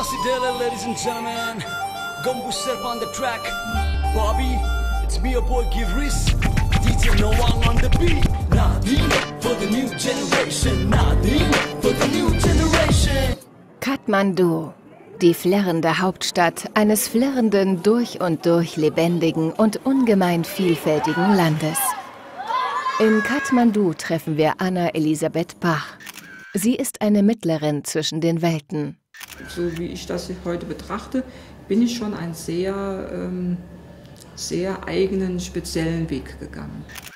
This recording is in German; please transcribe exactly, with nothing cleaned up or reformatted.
Casidela, ladies and gentlemen. Gumbo Serp on the track. Bobby, it's me, your boy Givris. D J Noang on the beat. Nadine for the new generation. Nadine for the new generation. Kathmandu, die flirrende Hauptstadt eines flirrenden, durch und durch lebendigen und ungemein vielfältigen Landes. In Kathmandu treffen wir Anna Elisabeth Bach. Sie ist eine Mittlerin zwischen den Welten. So wie ich das heute betrachte, bin ich schon einen sehr, ähm, sehr eigenen, speziellen Weg gegangen.